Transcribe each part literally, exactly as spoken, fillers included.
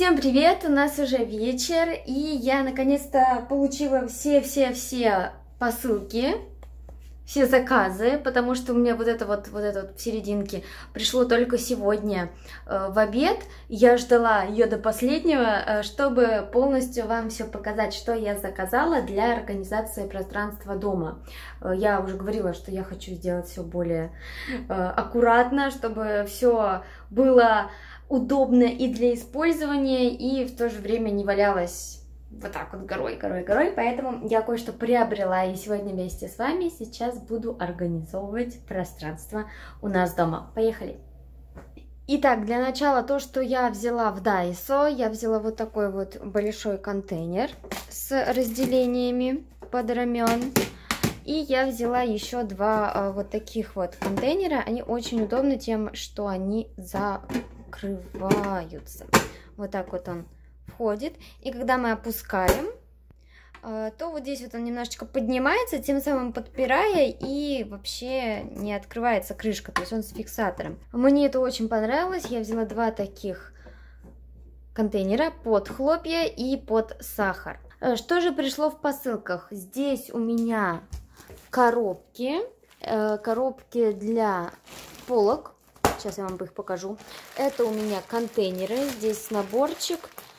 Всем привет! У нас уже вечер, и я наконец-то получила все-все-все посылки, все заказы, потому что у меня вот это вот, вот это вот в серединке пришло только сегодня э, в обед. Я ждала ее до последнего, э, чтобы полностью вам все показать, что я заказала для организации пространства дома. Э, я уже говорила, что я хочу сделать все более э, аккуратно, чтобы все было удобно и для использования, и в то же время не валялось вот так вот горой, горой, горой. Поэтому я кое-что приобрела, и сегодня вместе с вами сейчас буду организовывать пространство у нас дома. Поехали! Итак, для начала то, что я взяла в Дайсо, я взяла вот такой вот большой контейнер с разделениями под рамен. И я взяла еще два а, вот таких вот контейнера. Они очень удобны тем, что они закрываются. Вот так вот он входит. И когда мы опускаем, а, то вот здесь вот он немножечко поднимается, тем самым подпирая, и вообще не открывается крышка. То есть он с фиксатором. Мне это очень понравилось. Я взяла два таких контейнера под хлопья и под сахар. Что же пришло в посылках? Здесь у меня коробки, э, коробки для полок. Сейчас я вам их покажу. Это у меня контейнеры. Здесь наборчик.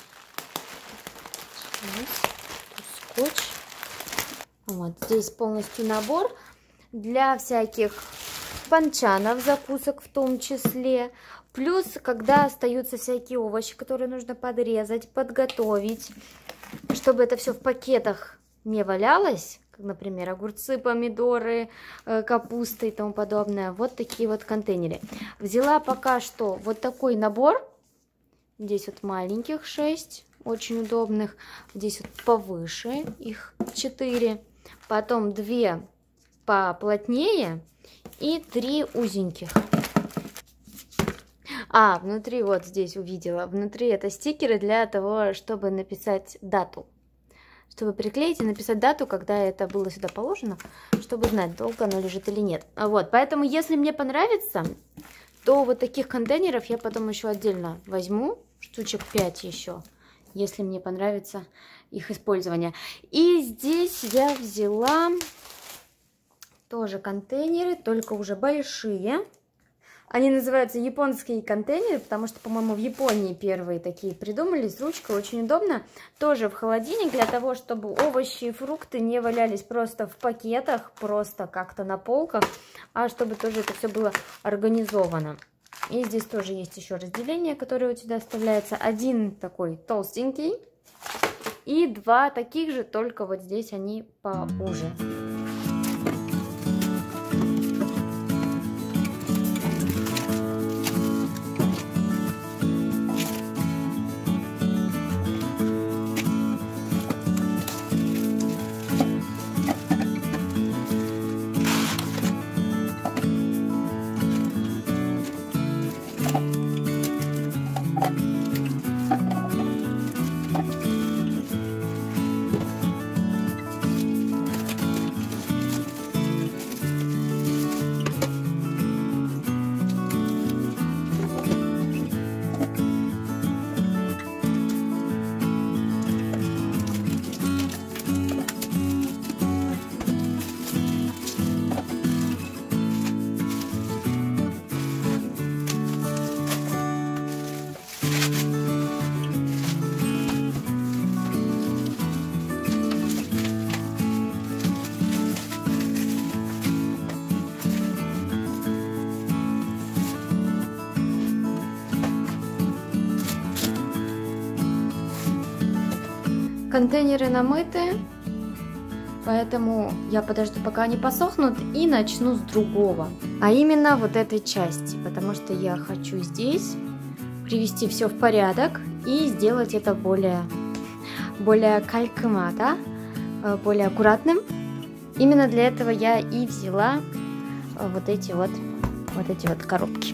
Скотч. Вот здесь полностью набор для всяких банчанов, закусок в том числе. Плюс, когда остаются всякие овощи, которые нужно подрезать, подготовить, чтобы это все в пакетах не валялось. Например, огурцы, помидоры, капуста и тому подобное. Вот такие вот контейнеры. Взяла пока что вот такой набор. Здесь вот маленьких шесть, очень удобных. Здесь вот повыше, их четыре. Потом две поплотнее и три узеньких. А, внутри вот здесь увидела. Внутри это стикеры для того, чтобы написать дату. Чтобы приклеить и написать дату, когда это было сюда положено, чтобы знать, долго оно лежит или нет. Вот, поэтому, если мне понравится, то вот таких контейнеров я потом еще отдельно возьму, штучек пять еще, если мне понравится их использование. И здесь я взяла тоже контейнеры, только уже большие. Они называются японские контейнеры, потому что, по-моему, в Японии первые такие придумали, с ручкой, очень удобно. Тоже в холодильник, для того, чтобы овощи и фрукты не валялись просто в пакетах, просто как-то на полках, а чтобы тоже это все было организовано. И здесь тоже есть еще разделение, которое вот сюда оставляется. Один такой толстенький и два таких же, только вот здесь они поуже. Контейнеры намыты, поэтому я подожду, пока они посохнут, и начну с другого, а именно вот этой части, потому что я хочу здесь привести все в порядок и сделать это более, более калькмата, более аккуратным. Именно для этого я и взяла вот эти вот, вот эти вот коробки.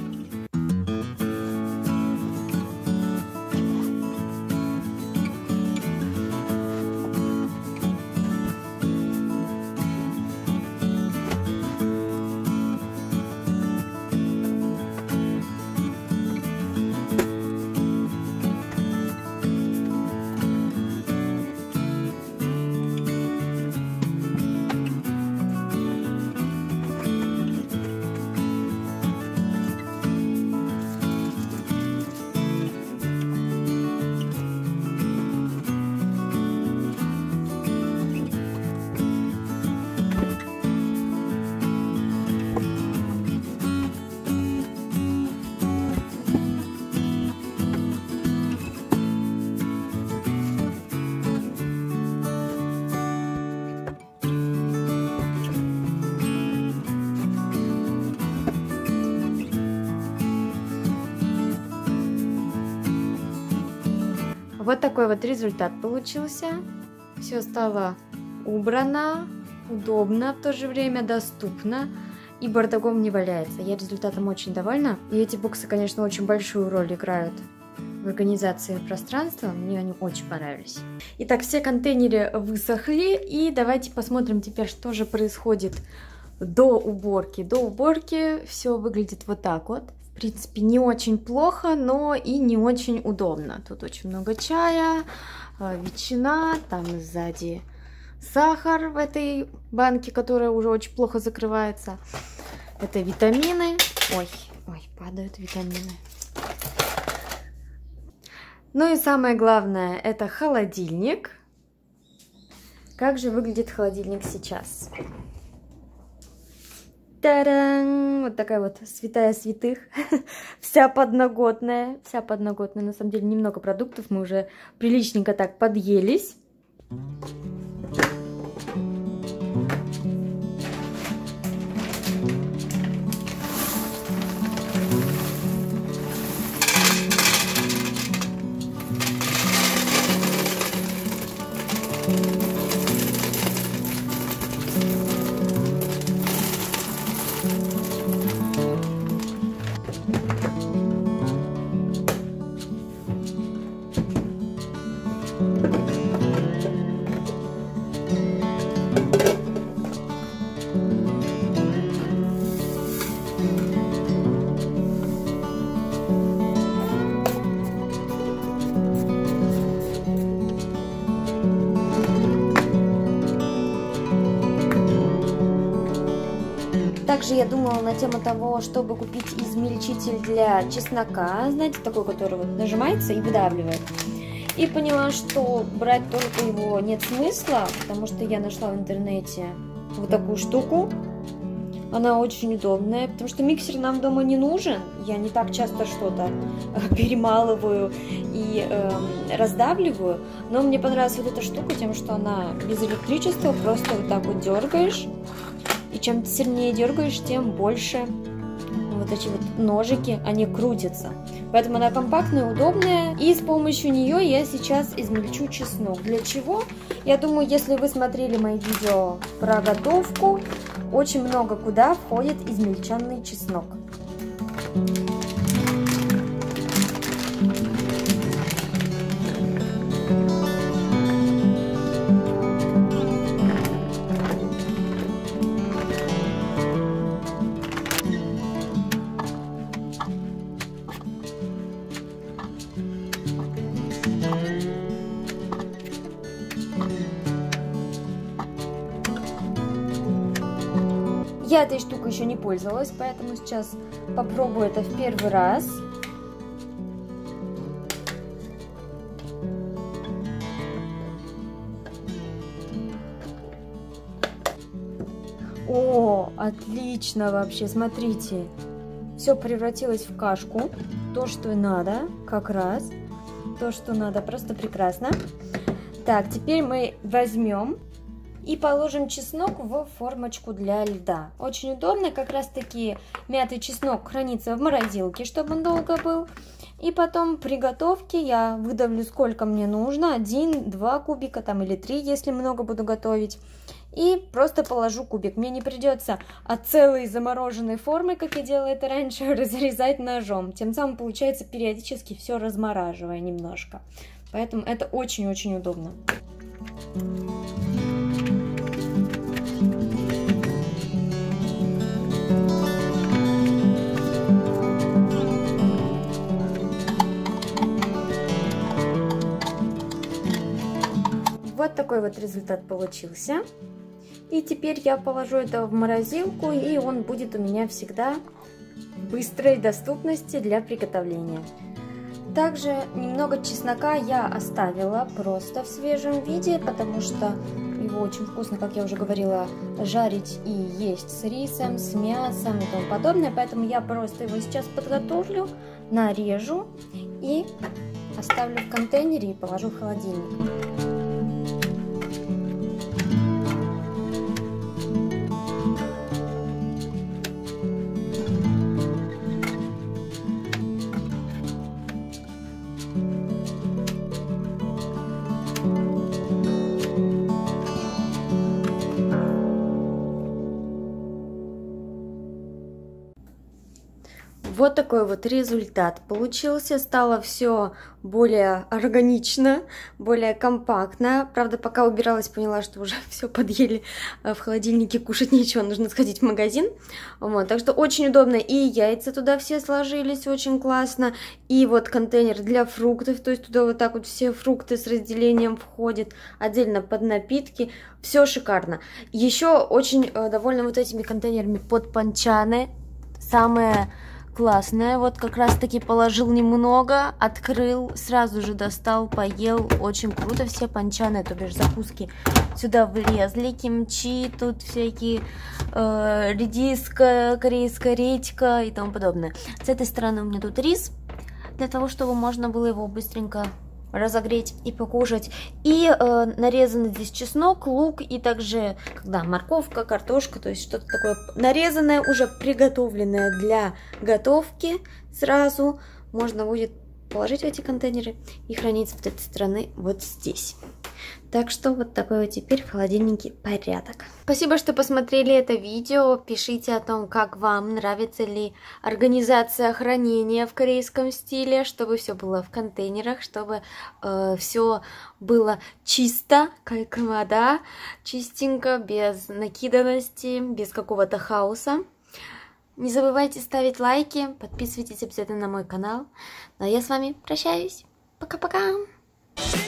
Вот такой вот результат получился. Все стало убрано, удобно, в то же время доступно. И бардаком не валяется. Я результатом очень довольна. И эти боксы, конечно, очень большую роль играют в организации пространства. Мне они очень понравились. Итак, все контейнеры высохли. И давайте посмотрим теперь, что же происходит до уборки. До уборки все выглядит вот так вот. В принципе, не очень плохо, но и не очень удобно. Тут очень много чая, ветчина, там сзади сахар в этой банке, которая уже очень плохо закрывается. Это витамины. Ой, ой, падают витамины. Ну и самое главное, это холодильник. Как же выглядит холодильник сейчас? Та-дам! Вот такая вот святая святых. Вся подноготная. Вся подноготная. На самом деле немного продуктов. Мы уже приличненько так подъелись. Также я думала на тему того, чтобы купить измельчитель для чеснока, знаете, такой, который вот нажимается и выдавливает. И поняла, что брать только его нет смысла, потому что я нашла в интернете вот такую штуку. Она очень удобная, потому что миксер нам дома не нужен. Я не так часто что-то перемалываю и э, раздавливаю. Но мне понравилась вот эта штука тем, что она без электричества, просто вот так вот дергаешь. И чем ты сильнее дергаешь, тем больше вот эти вот ножики, они крутятся. Поэтому она компактная, удобная. И с помощью нее я сейчас измельчу чеснок. Для чего? Я думаю, если вы смотрели мои видео про готовку, очень много куда входит измельченный чеснок. Я этой штукой еще не пользовалась, поэтому сейчас попробую это в первый раз. О, отлично вообще, смотрите. Все превратилось в кашку. То, что и надо, как раз. То, что надо, просто прекрасно. Так, теперь мы возьмем и положим чеснок в формочку для льда. Очень удобно, как раз таки мятый чеснок хранится в морозилке, чтобы он долго был. И потом при готовке я выдавлю, сколько мне нужно, один, два кубика там или три, если много буду готовить. И просто положу кубик. Мне не придется от целой замороженной формы, как я делала это раньше, разрезать ножом. Тем самым получается периодически все размораживая немножко. Поэтому это очень-очень удобно. Вот такой вот результат получился. И теперь я положу это в морозилку, и он будет у меня всегда в быстрой доступности для приготовления. Также немного чеснока я оставила просто в свежем виде, потому что его очень вкусно, как я уже говорила, жарить и есть с рисом, с мясом и тому подобное. Поэтому я просто его сейчас подготовлю, нарежу и оставлю в контейнере и положу в холодильник. вот такой вот результат получился. Стало все более органично, более компактно. Правда, пока убиралась, поняла, что уже все подъели в холодильнике, кушать нечего, нужно сходить в магазин. Вот, так что очень удобно. И яйца туда все сложились очень классно. И вот контейнер для фруктов, то есть туда вот так вот все фрукты с разделением входят. Отдельно под напитки. Все шикарно. Еще очень э, довольна вот этими контейнерами под панчаны. Самое классное. Вот как раз таки положил немного, открыл, сразу же достал, поел. Очень круто. Все панчаны, то бишь закуски, сюда влезли. Кимчи, тут всякие э, редиска, корейская редька и тому подобное. С этой стороны у меня тут рис, для того, чтобы можно было его быстренько разогреть и покушать. И э, нарезанный здесь чеснок, лук и также, когда морковка, картошка, то есть что-то такое нарезанное, уже приготовленное для готовки сразу. Можно будет положить в эти контейнеры и хранить с этой стороны вот здесь. Так что вот такой вот теперь в холодильнике порядок. Спасибо, что посмотрели это видео. Пишите о том, как вам, нравится ли организация хранения в корейском стиле, чтобы все было в контейнерах, чтобы э, все было чисто, как вода, чистенько, без накиданности, без какого-то хаоса. Не забывайте ставить лайки, подписывайтесь обязательно на мой канал. Ну а я с вами прощаюсь. Пока-пока!